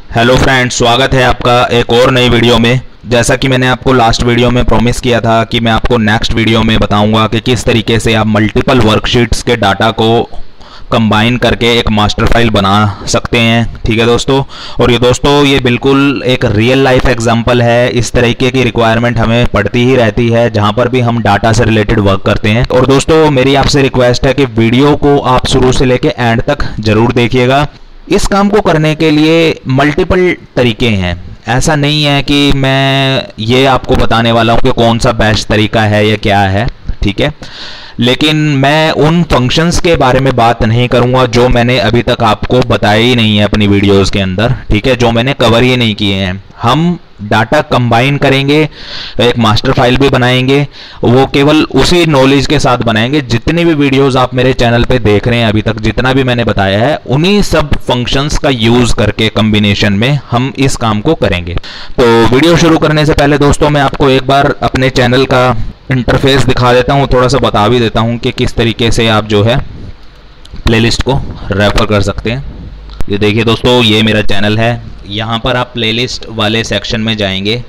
Hello friends, स्वागत है आपका एक और नई वीडियो में। जैसा कि मैंने आपको लास्ट वीडियो में प्रॉमिस किया था कि मैं आपको नेक्स्ट वीडियो में बताऊंगा कि किस तरीके से आप मल्टीपल वर्कशीट्स के डाटा को कंबाइन करके एक मास्टर फाइल बना सकते हैं। ठीक है दोस्तों, और ये दोस्तों ये बिल्कुल एक रियल लाइफ एग्जांपल है। इस तरीके की रिक्वायरमेंट हमें पड़ती ही रहती है जहां पर भी हम डाटा से रिलेटेड वर्क करते हैं। और दोस्तों मेरी आपसे रिक्वेस्ट है कि वीडियो को आप शुरू से लेके एंड तक जरूर देखिएगा। इस काम को करने के लिए मल्टीपल तरीके हैं। ऐसा नहीं है कि मैं ये आपको बताने वाला हूँ कि कौन सा बेस्ट तरीका है या क्या है, ठीक है। लेकिन मैं उन फंक्शंस के बारे में बात नहीं करूँगा जो मैंने अभी तक आपको बताया ही नहीं है अपनी वीडियोस के अंदर, ठीक है, जो मैंने कवर ही नहीं किए हैं। हम डाटा कंबाइन करेंगे, एक मास्टर फाइल भी बनाएंगे, वो केवल उसी नॉलेज के साथ बनाएंगे। जितनी भी वीडियोस आप मेरे चैनल पे देख रहे हैं अभी तक, जितना भी मैंने बताया है, उन्हीं सब फंक्शंस का यूज करके कॉम्बिनेशन में हम इस काम को करेंगे। तो वीडियो शुरू करने से पहले दोस्तों मैं आपको एक बार अपने चैनल का इंटरफेस दिखा देता हूँ, थोड़ा सा बता भी देता हूँ कि किस तरीके से आप जो है प्लेलिस्ट को रेफर कर सकते हैं। ये देखिए दोस्तों, ये मेरा चैनल है। यहाँ पर आप प्लेलिस्ट वाले सेक्शन में जाएंगे,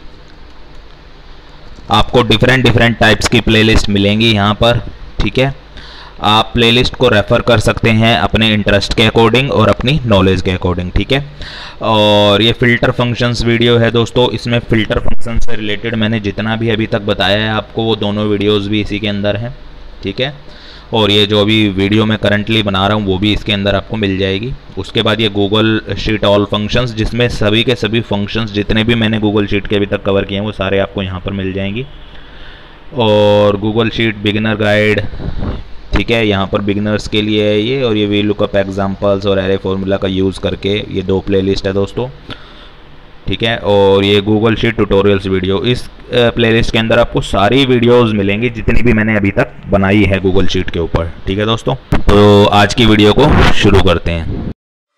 आपको डिफरेंट टाइप्स की प्लेलिस्ट मिलेंगी यहाँ पर, ठीक है। आप प्लेलिस्ट को रेफ़र कर सकते हैं अपने इंटरेस्ट के अकॉर्डिंग और अपनी नॉलेज के अकॉर्डिंग, ठीक है। और ये फ़िल्टर फंक्शंस वीडियो है दोस्तों। इसमें फ़िल्टर फंक्शन से रिलेटेड मैंने जितना भी अभी तक बताया है आपको, वो दोनों वीडियोज़ भी इसी के अंदर हैं, ठीक है। और ये जो अभी वीडियो मैं करंटली बना रहा हूँ वो भी इसके अंदर आपको मिल जाएगी। उसके बाद ये गूगल शीट ऑल फंक्शंस, जिसमें सभी के सभी फंक्शंस जितने भी मैंने गूगल शीट के अभी तक कवर किए हैं वो सारे आपको यहाँ पर मिल जाएंगी। और गूगल शीट बिगिनर गाइड, ठीक है, यहाँ पर बिगिनर्स के लिए है ये। और ये वी लुकअप एग्जाम्पल्स और एरे फॉर्मूला का यूज़ करके ये दो प्लेलिस्ट है दोस्तों, ठीक है। और ये गूगल शीट ट्यूटोरियल्स वीडियो, इस प्लेलिस्ट के अंदर आपको सारी वीडियोस मिलेंगी जितनी भी मैंने अभी तक बनाई है गूगल शीट के ऊपर, ठीक है दोस्तों। तो आज की वीडियो को शुरू करते हैं।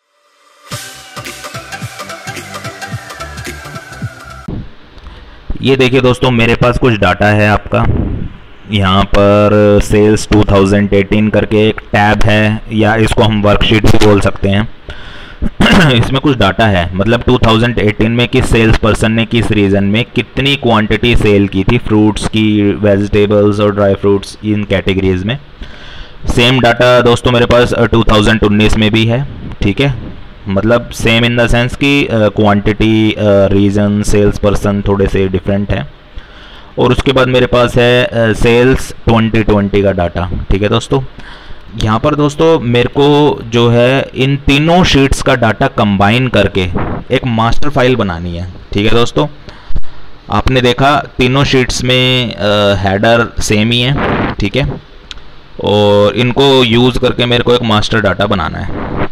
ये देखिए दोस्तों, मेरे पास कुछ डाटा है आपका। यहाँ पर सेल्स 2018 करके एक टैब है, या इसको हम वर्कशीट भी बोल सकते हैं। इसमें कुछ डाटा है, मतलब 2018 में किस सेल्स पर्सन ने किस रीजन में कितनी क्वांटिटी सेल की थी, फ्रूट्स की, वेजिटेबल्स और ड्राई फ्रूट्स, इन कैटेगरीज में। सेम डाटा दोस्तों मेरे पास 2019 में भी है, ठीक है। मतलब सेम इन द सेंस कि क्वांटिटी, रीजन, सेल्स पर्सन थोड़े से डिफरेंट है। और उसके बाद मेरे पास है सेल्स 2020 का डाटा, ठीक है दोस्तों। यहाँ पर दोस्तों मेरे को जो है इन तीनों शीट्स का डाटा कंबाइन करके एक मास्टर फाइल बनानी है, ठीक है दोस्तों। आपने देखा तीनों शीट्स में हेडर सेम ही है, ठीक है। और इनको यूज़ करके मेरे को एक मास्टर डाटा बनाना है।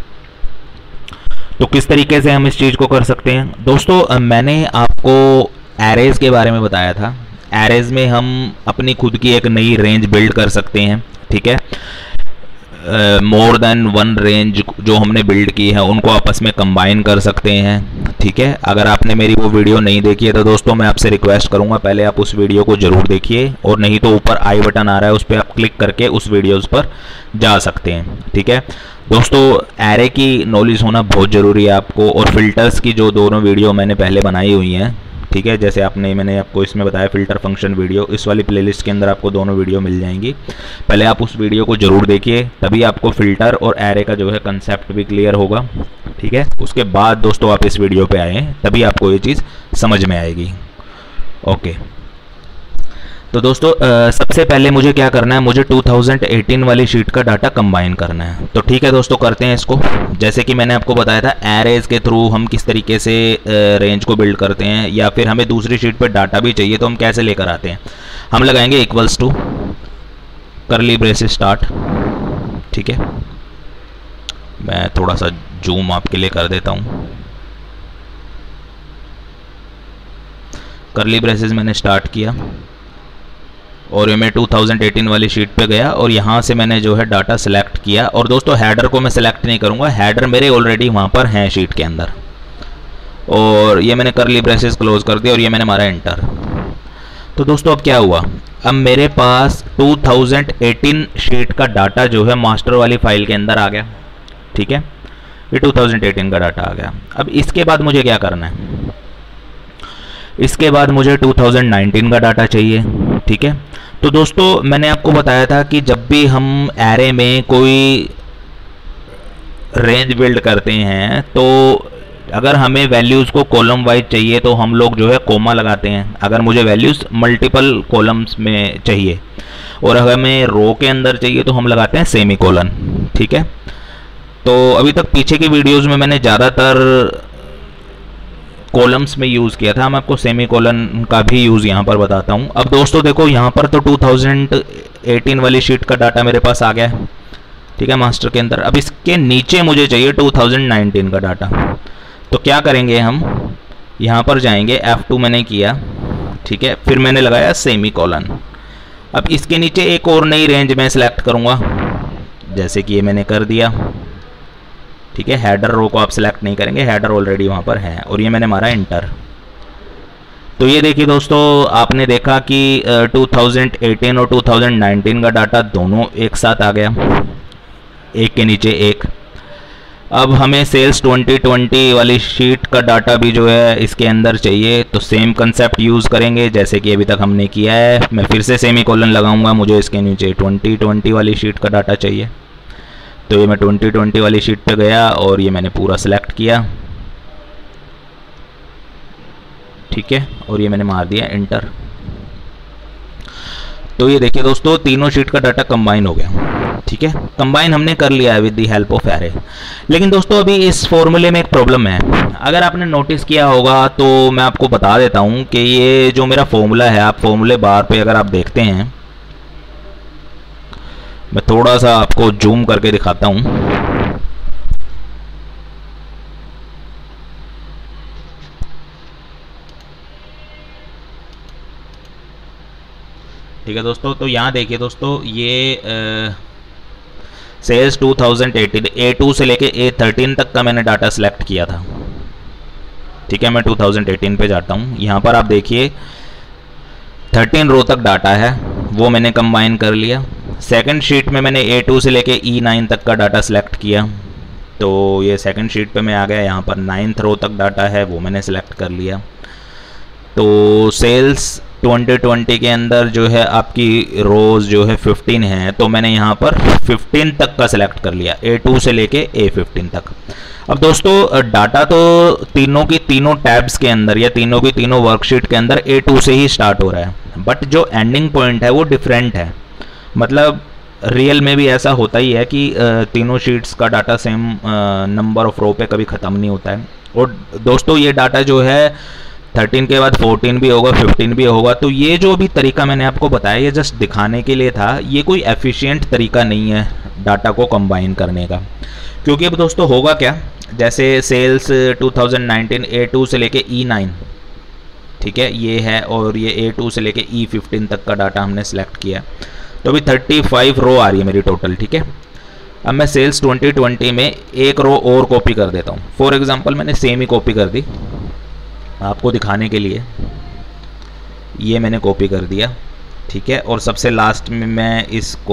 तो किस तरीके से हम इस चीज़ को कर सकते हैं दोस्तों, मैंने आपको एरेज के बारे में बताया था। एरेज में हम अपनी खुद की एक नई रेंज बिल्ड कर सकते हैं, ठीक है। मोर देन वन रेंज जो हमने बिल्ड की है उनको आपस में कंबाइन कर सकते हैं, ठीक है। अगर आपने मेरी वो वीडियो नहीं देखी है तो दोस्तों मैं आपसे रिक्वेस्ट करूंगा पहले आप उस वीडियो को जरूर देखिए, और नहीं तो ऊपर आई बटन आ रहा है उस पर आप क्लिक करके उस वीडियोस पर जा सकते हैं, ठीक है दोस्तों। एरे की नॉलेज होना बहुत ज़रूरी है आपको। और फिल्टर्स की जो दोनों वीडियो मैंने पहले बनाई हुई हैं, ठीक है, जैसे मैंने आपको इसमें बताया फिल्टर फंक्शन वीडियो, इस वाली प्लेलिस्ट के अंदर आपको दोनों वीडियो मिल जाएंगी। पहले आप उस वीडियो को जरूर देखिए, तभी आपको फिल्टर और एरे का जो है कंसेप्ट भी क्लियर होगा, ठीक है। उसके बाद दोस्तों आप इस वीडियो पे आए, तभी आपको ये चीज़ समझ में आएगी। ओके, तो दोस्तों सबसे पहले मुझे क्या करना है, मुझे 2018 वाली शीट का डाटा कंबाइन करना है। तो ठीक है दोस्तों, करते हैं इसको। जैसे कि मैंने आपको बताया था एरेज के थ्रू हम किस तरीके से रेंज को बिल्ड करते हैं, या फिर हमें दूसरी शीट पर डाटा भी चाहिए तो हम कैसे लेकर आते हैं। हम लगाएंगे equals to curly braces start, ठीक है। मैं थोड़ा सा जूम आपके लिए कर देता हूँ। करली ब्रेसेस मैंने स्टार्ट किया और ये मैं 2018 वाली शीट पे गया और यहाँ से मैंने जो है डाटा सेलेक्ट किया। और दोस्तों हेडर को मैं सेलेक्ट नहीं करूँगा, हेडर मेरे ऑलरेडी वहाँ पर हैं शीट के अंदर। और ये मैंने करली ब्रेसेस क्लोज कर दिया और ये मैंने मारा एंटर। तो दोस्तों अब क्या हुआ, अब मेरे पास 2018 शीट का डाटा जो है मास्टर वाली फाइल के अंदर आ गया, ठीक है। ये 2018 का डाटा आ गया। अब इसके बाद मुझे क्या करना है, इसके बाद मुझे 2019 का डाटा चाहिए। ठीक है, तो दोस्तों मैंने आपको बताया था कि जब भी हम एरे में कोई रेंज बिल्ड करते हैं तो अगर हमें वैल्यूज़ को कॉलम वाइज चाहिए तो हम लोग जो है कोमा लगाते हैं। अगर मुझे वैल्यूज़ मल्टीपल कॉलम्स में चाहिए और अगर हमें रो के अंदर चाहिए तो हम लगाते हैं सेमी कोलन। ठीक है, तो अभी तक पीछे की वीडियोज़ में मैंने ज़्यादातर कॉलम्स में यूज़ किया था, मैं आपको सेमी कोलन का भी यूज़ यहाँ पर बताता हूँ। अब दोस्तों देखो यहाँ पर तो 2018 वाली शीट का डाटा मेरे पास आ गया है। ठीक है, मास्टर के अंदर। अब इसके नीचे मुझे चाहिए 2019 का डाटा। तो क्या करेंगे, हम यहाँ पर जाएंगे, F2 मैंने किया। ठीक है, फिर मैंने लगाया सेमी कोलन। अब इसके नीचे एक और नई रेंज में सिलेक्ट करूँगा, जैसे कि ये मैंने कर दिया। ठीक है, हेडर रो को आप सिलेक्ट नहीं करेंगे, हेडर ऑलरेडी वहाँ पर है, और ये मैंने मारा इंटर। तो ये देखिए दोस्तों, आपने देखा कि 2018 और 2019 का डाटा दोनों एक साथ आ गया, एक के नीचे एक। अब हमें सेल्स 2020 वाली शीट का डाटा भी जो है इसके अंदर चाहिए, तो सेम कंसेप्ट यूज़ करेंगे जैसे कि अभी तक हमने किया है। मैं फिर से सेमी कोलन लगाऊंगा, मुझे इसके नीचे 2020 वाली शीट का डाटा चाहिए। तो ये मैं 2020 वाली शीट पे गया और ये मैंने पूरा सिलेक्ट किया। ठीक है, और ये मैंने मार दिया इंटर। तो ये देखिए दोस्तों, तीनों शीट का डाटा कंबाइन हो गया। ठीक है, कंबाइन हमने कर लिया है with the help of array. लेकिन दोस्तों अभी इस फॉर्मूले में एक प्रॉब्लम है। अगर आपने नोटिस किया होगा तो मैं आपको बता देता हूं कि ये जो मेरा फॉर्मूला है, आप फॉर्मूले बार पे अगर आप देखते हैं, मैं थोड़ा सा आपको जूम करके दिखाता हूं। ठीक है दोस्तों, तो यहाँ देखिए दोस्तों, ये सेल्स 2018 A2 से लेके A13 तक का मैंने डाटा सिलेक्ट किया था। ठीक है, मैं 2018 पे जाता हूँ। यहाँ पर आप देखिए 13 रो तक डाटा है, वो मैंने कंबाइन कर लिया। सेकंड शीट में मैंने A2 से लेके E9 तक का डाटा सिलेक्ट किया, तो ये सेकंड शीट पे मैं आ गया। यहाँ पर 9th रो तक डाटा है, वो मैंने सिलेक्ट कर लिया। तो सेल्स 2020 के अंदर जो है आपकी रोज़ जो है 15 है, तो मैंने यहाँ पर 15 तक का सिलेक्ट कर लिया, A2 से लेके A15 तक। अब दोस्तों डाटा तो तीनों की तीनों टैब्स के अंदर या तीनों की तीनों वर्कशीट के अंदर A2 से ही स्टार्ट हो रहा है, बट जो एंडिंग पॉइंट है वो डिफरेंट है। मतलब रियल में भी ऐसा होता ही है कि तीनों शीट्स का data same number of row पे कभी ख़त्म नहीं होता है। और दोस्तों ये डाटा जो है 13 के बाद 14 भी होगा, 15 भी होगा। तो ये जो भी तरीका मैंने आपको बताया, ये जस्ट दिखाने के लिए था, ये कोई एफिशिएंट तरीका नहीं है डाटा को कंबाइन करने का। क्योंकि अब दोस्तों होगा क्या, जैसे सेल्स 2019 A2 से लेके E9, ठीक है, ये है, और ये A2 से लेके E15 तक का डाटा हमने सेलेक्ट किया। तो अभी 35 रो आ रही है मेरी टोटल। ठीक है, अब मैं सेल्स 2020 में एक रो और कॉपी कर देता हूँ। फॉर एग्जांपल मैंने सेम ही कॉपी कर दी आपको दिखाने के लिए, ये मैंने कॉपी कर दिया। ठीक है, और सबसे लास्ट में मैं इसको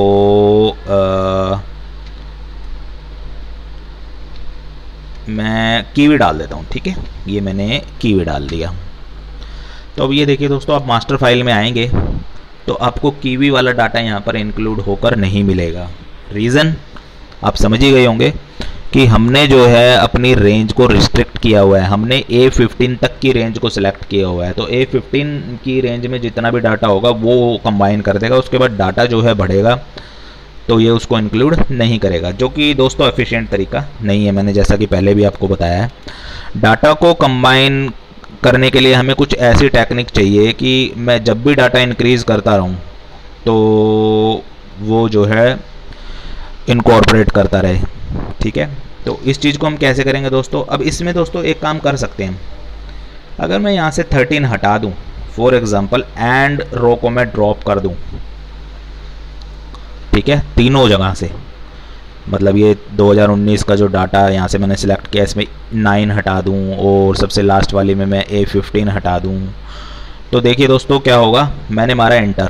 मैं कीवी डाल देता हूँ। ठीक है, ये मैंने कीवी डाल दिया। तो अब ये देखिए दोस्तों, आप मास्टर फाइल में आएंगे तो आपको कीवी वाला डाटा यहाँ पर इंक्लूड होकर नहीं मिलेगा। रीज़न आप समझ ही गए होंगे कि हमने जो है अपनी रेंज को रिस्ट्रिक्ट किया हुआ है, हमने A15 तक की रेंज को सिलेक्ट किया हुआ है। तो A15 की रेंज में जितना भी डाटा होगा वो कंबाइन कर देगा, उसके बाद डाटा जो है बढ़ेगा तो ये उसको इंक्लूड नहीं करेगा, जो कि दोस्तों एफिशिएंट तरीका नहीं है। मैंने जैसा कि पहले भी आपको बताया है, डाटा को कंबाइन करने के लिए हमें कुछ ऐसी टेक्निक चाहिए कि मैं जब भी डाटा इंक्रीज़ करता रहूँ तो वो जो है इनकॉर्पोरेट करता रहे। ठीक है, तो इस चीज़ को हम कैसे करेंगे दोस्तों। अब इसमें दोस्तों एक काम कर सकते हैं, अगर मैं यहाँ से 13 हटा दूँ, फॉर एग्जांपल एंड रो को मैं ड्रॉप कर दूँ, ठीक है, तीनों जगह से, मतलब ये 2019 का जो डाटा यहाँ से मैंने सिलेक्ट किया, इसमें 9 हटा दूँ और सबसे लास्ट वाली में मैं A15 हटा दूँ, तो देखिए दोस्तों क्या होगा। मैंने मारा एंटर,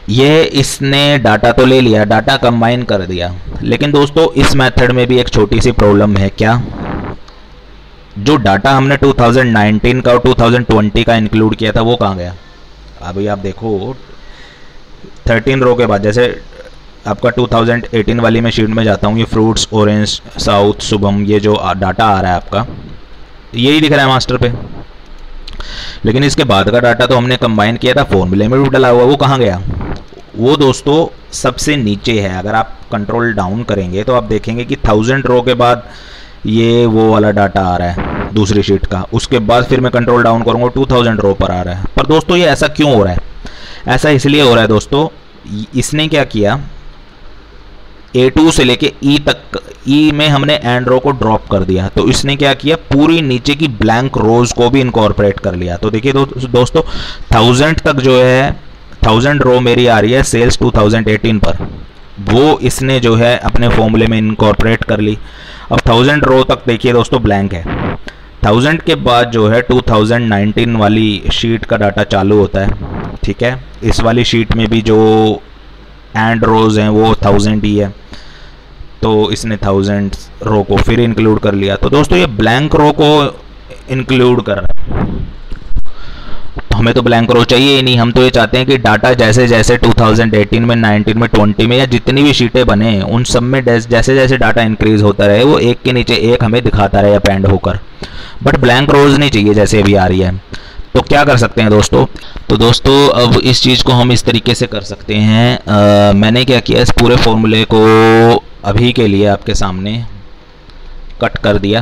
ये इसने डाटा तो ले लिया, डाटा कंबाइन कर दिया, लेकिन दोस्तों इस मेथड में भी एक छोटी सी प्रॉब्लम है। क्या? जो डाटा हमने 2019 का और 2020 का इंक्लूड किया था वो कहाँ गया? अभी आप देखो 13 रो के बाद, जैसे आपका 2018 वाली मैं शीट में जाता हूँ, ये फ्रूट्स, ऑरेंज, साउथ, शुभम, ये जो डाटा आ रहा है आपका, यही दिख रहा है मास्टर पे। लेकिन इसके बाद का डाटा तो हमने कंबाइन किया था, फॉर्मूले में भी डाला हुआ, वो कहाँ गया? वो दोस्तों सबसे नीचे है। अगर आप कंट्रोल डाउन करेंगे तो आप देखेंगे कि 1000 रो के बाद ये वो वाला डाटा आ रहा है दूसरी शीट का, उसके बाद फिर मैं कंट्रोल डाउन करूँगा 2000 रो पर आ रहा है। पर दोस्तों ये ऐसा क्यों हो रहा है? ऐसा इसलिए हो रहा है दोस्तों, इसने क्या किया, A2 से लेके E तक, E में हमने एंड रो को ड्रॉप कर दिया, तो इसने क्या किया, पूरी नीचे की ब्लैंक रोज को भी इनकॉर्पोरेट कर लिया। तो देखिए दोस्तों 1000 तक जो है, 1000 रो मेरी आ रही है सेल्स 2018 पर, वो इसने जो है अपने फॉर्मूले में इनकॉर्पोरेट कर ली। अब 1000 रो तक देखिए दोस्तों ब्लैंक है। 1000 के बाद जो है 2019 वाली शीट का डाटा चालू होता है, ठीक है। इस वाली शीट में भी जो एंड रोज हैं वो 1000 ही है, तो इसने 1000 रो को फिर इंक्लूड कर लिया। तो दोस्तों ये ब्लैंक रो को इंक्लूड कर रहा है, तो हमें तो ब्लैंक रो चाहिए ही नहीं। हम तो ये चाहते हैं कि डाटा जैसे जैसे 2018 में, 19 में, 20 में या जितनी भी शीटें बने उन सब में जैसे जैसे डाटा इंक्रीज होता रहे वो एक के नीचे एक हमें दिखाता रहे अपेंड होकर, बट ब्लैंक रोज नहीं चाहिए जैसे अभी आ रही है। तो क्या कर सकते हैं दोस्तों? तो दोस्तों अब इस चीज़ को हम इस तरीके से कर सकते हैं। मैंने क्या किया, इस पूरे फॉर्मूले को अभी के लिए आपके सामने कट कर दिया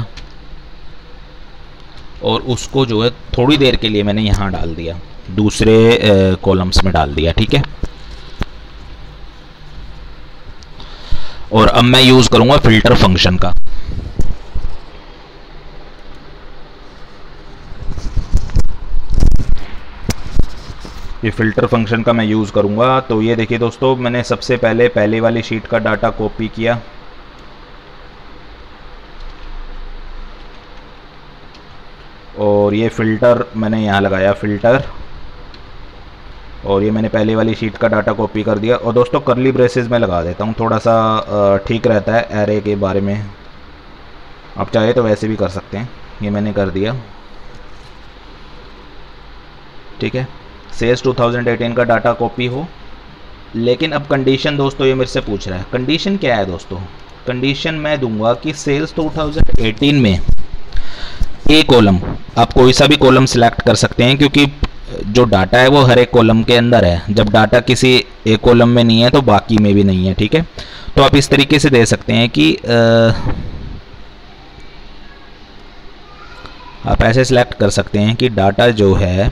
और उसको जो है थोड़ी देर के लिए मैंने यहाँ डाल दिया, दूसरे कॉलम्स में डाल दिया, ठीक है। और अब मैं यूज़ करूँगा फिल्टर फंक्शन का। ये फिल्टर फंक्शन का मैं यूज़ करूँगा। तो ये देखिए दोस्तों, मैंने सबसे पहले वाली शीट का डाटा कॉपी किया, और ये फ़िल्टर मैंने यहाँ लगाया फ़िल्टर, और ये मैंने पहले वाली शीट का डाटा कॉपी कर दिया। और दोस्तों कर्ली ब्रेसेस में लगा देता हूँ, थोड़ा सा ठीक रहता है एरे के बारे में। आप चाहे तो वैसे भी कर सकते हैं, ये मैंने कर दिया, ठीक है। सेल्स 2018 का डाटा कॉपी हो, लेकिन अब कंडीशन दोस्तों ये मेरे से पूछ रहा है, कंडीशन क्या है दोस्तों? कंडीशन मैं दूंगा कि सेल्स 2018 में ए कॉलम, आप कोई सा भी कॉलम सिलेक्ट कर सकते हैं क्योंकि जो डाटा है वो हर एक कॉलम के अंदर है। जब डाटा किसी एक कॉलम में नहीं है तो बाकी में भी नहीं है, ठीक है। तो आप इस तरीके से दे सकते हैं कि आप ऐसे सिलेक्ट कर सकते हैं कि डाटा जो है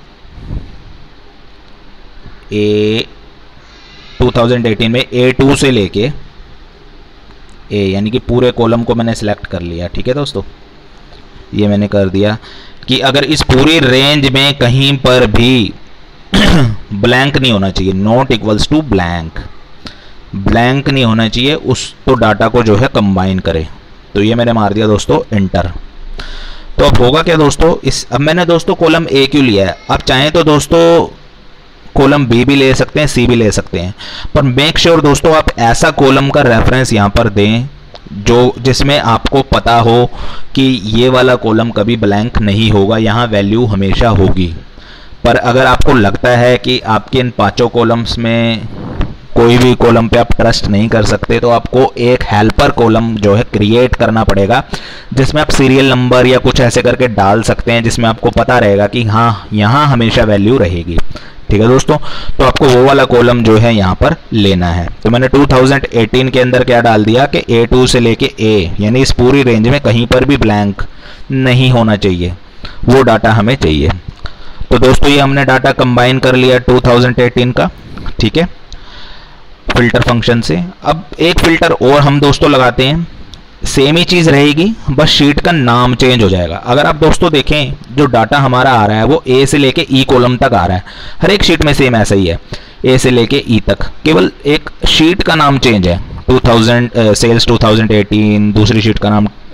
ए 2018 में A2 से लेके ए, यानी कि पूरे कॉलम को मैंने सिलेक्ट कर लिया, ठीक है दोस्तों। ये मैंने कर दिया कि अगर इस पूरी रेंज में कहीं पर भी ब्लैंक नहीं होना चाहिए, not equals to blank, blank नहीं होना चाहिए, उस तो डाटा को जो है कंबाइन करे। तो ये मैंने मार दिया दोस्तों एंटर। तो अब होगा क्या दोस्तों, अब मैंने दोस्तों कॉलम ए क्यों लिया है, आप चाहें तो दोस्तों कॉलम बी भी ले सकते हैं, सी भी ले सकते हैं, पर मेक श्योर दोस्तों आप ऐसा कॉलम का रेफरेंस यहाँ पर दें जो जिसमें आपको पता हो कि ये वाला कॉलम कभी ब्लैंक नहीं होगा, यहाँ वैल्यू हमेशा होगी। पर अगर आपको लगता है कि आपके इन पांचों कॉलम्स में कोई भी कॉलम पे आप ट्रस्ट नहीं कर सकते, तो आपको एक हेल्पर कॉलम जो है क्रिएट करना पड़ेगा, जिसमें आप सीरियल नंबर या कुछ ऐसे करके डाल सकते हैं, जिसमें आपको पता रहेगा कि हाँ यहाँ हमेशा वैल्यू रहेगी, ठीक है दोस्तों। तो आपको वो वाला कॉलम जो है यहाँ पर लेना है। तो मैंने 2018 के अंदर क्या डाल दिया कि A2 से लेके A, यानी इस पूरी रेंज में कहीं पर भी ब्लैंक नहीं होना चाहिए, वो डाटा हमें चाहिए। तो दोस्तों ये हमने डाटा कंबाइन कर लिया 2018 का, ठीक है, फिल्टर फंक्शन से। अब एक फिल्टर और हम दोस्तों लगाते हैं, सेम ही चीज़ रहेगी, बस शीट का नाम चेंज हो जाएगा। अगर आप दोस्तों देखें जो डाटा हमारा आ रहा है वो ए से लेके ई कॉलम तक आ रहा है, हर एक शीट में सेम ऐसा ही है, ए से लेके ई तक, केवल एक शीट का नाम चेंज है। 2000 सेल्स 2018, दूसरी शीट का नाम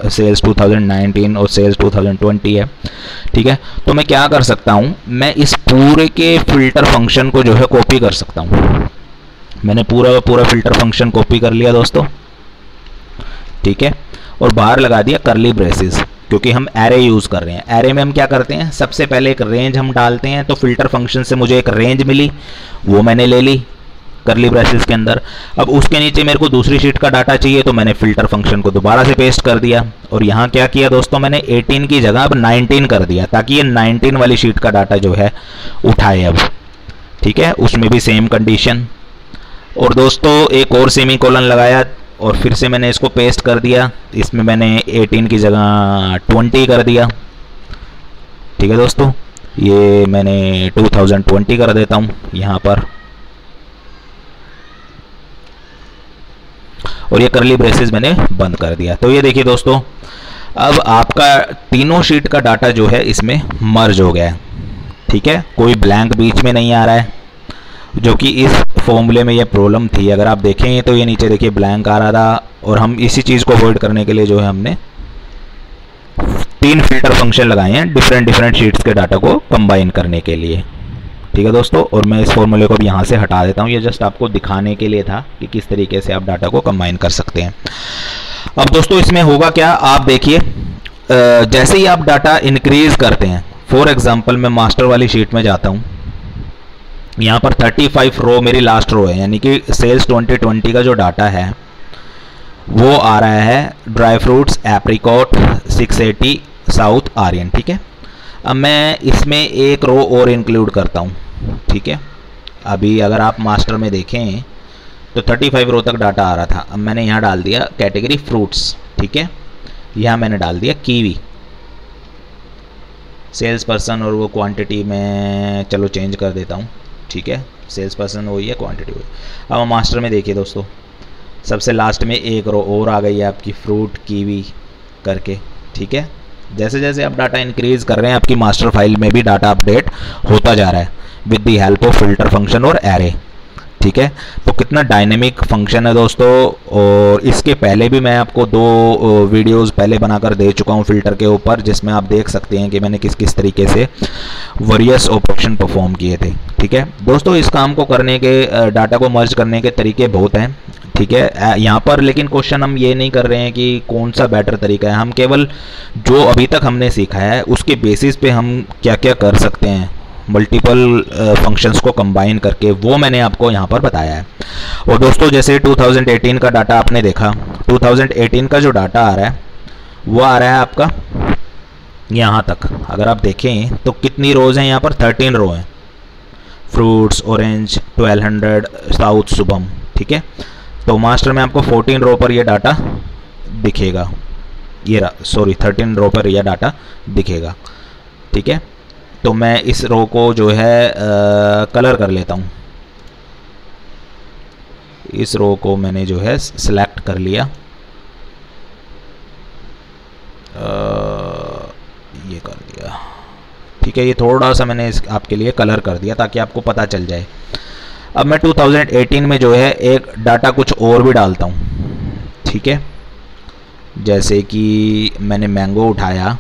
सेल्स 2019 और सेल्स 2020 है, ठीक है। तो मैं क्या कर सकता हूँ, मैं इस पूरे के फिल्टर फंक्शन को जो है कॉपी कर सकता हूँ। मैंने पूरा फिल्टर फंक्शन कॉपी कर लिया दोस्तों, ठीक है, और बाहर लगा दिया करली ब्रेसेस, क्योंकि हम एरे यूज़ कर रहे हैं। एरे में हम क्या करते हैं, सबसे पहले एक रेंज हम डालते हैं। तो फिल्टर फंक्शन से मुझे एक रेंज मिली, वो मैंने ले ली करली ब्रेसेस के अंदर। अब उसके नीचे मेरे को दूसरी शीट का डाटा चाहिए, तो मैंने फिल्टर फंक्शन को दोबारा से पेस्ट कर दिया। और यहाँ क्या किया दोस्तों, मैंने 18 की जगह अब 19 कर दिया, ताकि ये 19 वाली शीट का डाटा जो है उठाए अब, ठीक है। उसमें भी सेम कंडीशन। और दोस्तों एक और सेमी कोलन लगाया और फिर से मैंने इसको पेस्ट कर दिया। इसमें मैंने 18 की जगह 20 कर दिया, ठीक है दोस्तों। ये मैंने 2020 कर देता हूँ यहाँ पर, और ये करली ब्रेसेस मैंने बंद कर दिया। तो ये देखिए दोस्तों, अब आपका तीनों शीट का डाटा जो है इसमें मर्ज हो गया है, ठीक है। कोई ब्लैंक बीच में नहीं आ रहा है, जो कि इस फॉर्मूले में ये प्रॉब्लम थी। अगर आप देखें तो ये नीचे देखिए ब्लैंक आ रहा था, और हम इसी चीज़ को अवॉइड करने के लिए जो है हमने 3 फिल्टर फंक्शन लगाए हैं डिफरेंट शीट्स के डाटा को कंबाइन करने के लिए, ठीक है दोस्तों। और मैं इस फॉर्मूले को भी यहाँ से हटा देता हूँ, ये जस्ट आपको दिखाने के लिए था कि किस तरीके से आप डाटा को कंबाइन कर सकते हैं। अब दोस्तों इसमें होगा क्या, आप देखिए जैसे ही आप डाटा इंक्रीज करते हैं, फॉर एग्जाम्पल मैं मास्टर वाली शीट में जाता हूँ, यहाँ पर 35 रो मेरी लास्ट रो है, यानी कि सेल्स 2020 का जो डाटा है वो आ रहा है dry fruits apricot 680 south Aryan, ठीक है। अब मैं इसमें एक रो और इंक्लूड करता हूँ, ठीक है। अभी अगर आप मास्टर में देखें तो 35 रो तक डाटा आ रहा था। अब मैंने यहाँ डाल दिया कैटेगरी फ्रूट्स, ठीक है। यहाँ मैंने डाल दिया कीवी, सेल्स पर्सन और वो क्वांटिटी में चलो चेंज कर देता हूँ, ठीक है। सेल्स पर्सन वही है, क्वांटिटी वही। अब मास्टर में देखिए दोस्तों, सबसे लास्ट में एक रो और आ गई है आपकी फ्रूट कीवी करके, ठीक है। जैसे जैसे आप डाटा इंक्रीज कर रहे हैं, आपकी मास्टर फाइल में भी डाटा अपडेट होता जा रहा है with the help of filter function और एरे, ठीक है। तो कितना डायनेमिक फंक्शन है दोस्तों। और इसके पहले भी मैं आपको 2 वीडियोस पहले बनाकर दे चुका हूँ फिल्टर के ऊपर, जिसमें आप देख सकते हैं कि मैंने किस किस तरीके से वेरियस ऑपरेशन परफॉर्म किए थे, ठीक है दोस्तों। इस काम को करने के, डाटा को मर्ज करने के तरीके बहुत हैं, ठीक है। यहाँ पर लेकिन क्वेश्चन हम ये नहीं कर रहे हैं कि कौन सा बेटर तरीका है, हम केवल जो अभी तक हमने सीखा है उसके बेसिस पे हम क्या क्या कर सकते हैं मल्टीपल फंक्शंस को कंबाइन करके, वो मैंने आपको यहाँ पर बताया है। और दोस्तों जैसे 2018 का डाटा आपने देखा, 2018 का जो डाटा आ रहा है वो आ रहा है आपका यहाँ तक। अगर आप देखें तो कितनी रोज़ हैं यहाँ पर, 13 रो हैं। फ्रूट्स, ऑरेंज, 1200 साउथ शुभम, ठीक है। तो मास्टर में आपको 14 रो पर यह डाटा दिखेगा, ये सॉरी 13 रो पर यह डाटा दिखेगा, ठीक है। तो मैं इस रो को जो है कलर कर लेता हूँ। इस रो को मैंने जो है सिलेक्ट कर लिया, ये कर दिया, ठीक है। ये थोड़ा सा मैंने आपके लिए कलर कर दिया ताकि आपको पता चल जाए। अब मैं 2018 में जो है एक डाटा कुछ और भी डालता हूँ, ठीक है। जैसे कि मैंने मैंगो उठाया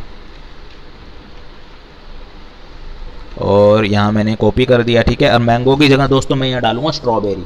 और यहाँ मैंने कॉपी कर दिया, ठीक है। अब मैंगो की जगह दोस्तों मैं यहाँ डालूंगा स्ट्रॉबेरी,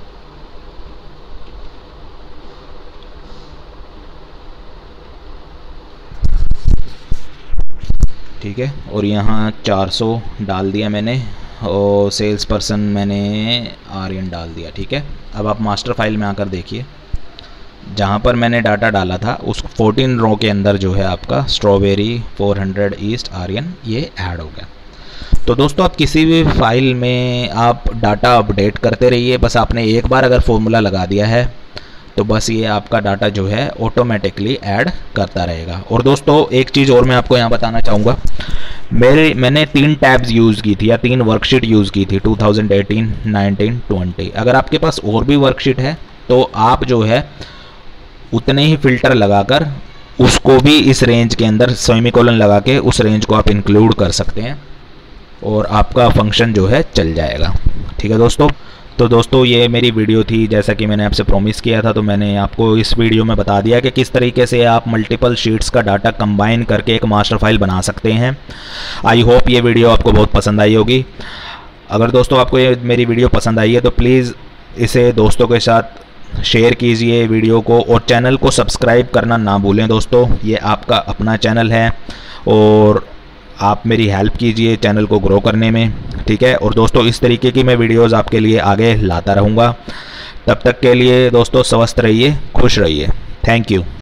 ठीक है। और यहाँ 400 डाल दिया मैंने, और सेल्स पर्सन मैंने आर्यन डाल दिया, ठीक है। अब आप मास्टर फाइल में आकर देखिए, जहाँ पर मैंने डाटा डाला था उस 14 रो के अंदर जो है आपका स्ट्रॉबेरी 400 ईस्ट आर्यन ये ऐड हो गया। तो दोस्तों आप किसी भी फाइल में आप डाटा अपडेट करते रहिए, बस आपने एक बार अगर फॉर्मूला लगा दिया है तो बस ये आपका डाटा जो है ऑटोमेटिकली ऐड करता रहेगा। और दोस्तों एक चीज़ और मैं आपको यहाँ बताना चाहूँगा, मैंने 3 टैब्स यूज़ की थी या 3 वर्कशीट यूज़ की थी 2018, 19, 20। अगर आपके पास और भी वर्कशीट है तो आप जो है उतने ही फिल्टर लगाकर उसको भी इस रेंज के अंदर सेमीकोलन लगा के उस रेंज को आप इंक्लूड कर सकते हैं और आपका फंक्शन जो है चल जाएगा, ठीक है दोस्तों। तो दोस्तों ये मेरी वीडियो थी, जैसा कि मैंने आपसे प्रॉमिस किया था, तो मैंने आपको इस वीडियो में बता दिया कि किस तरीके से आप मल्टीपल शीट्स का डाटा कंबाइन करके एक मास्टर फाइल बना सकते हैं। आई होप ये वीडियो आपको बहुत पसंद आई होगी। अगर दोस्तों आपको ये मेरी वीडियो पसंद आई है तो प्लीज़ इसे दोस्तों के साथ शेयर कीजिए वीडियो को, और चैनल को सब्सक्राइब करना ना भूलें दोस्तों। ये आपका अपना चैनल है और आप मेरी हेल्प कीजिए चैनल को ग्रो करने में, ठीक है। और दोस्तों इस तरीके की मैं वीडियोस आपके लिए आगे लाता रहूँगा। तब तक के लिए दोस्तों स्वस्थ रहिए, खुश रहिए। Thank you.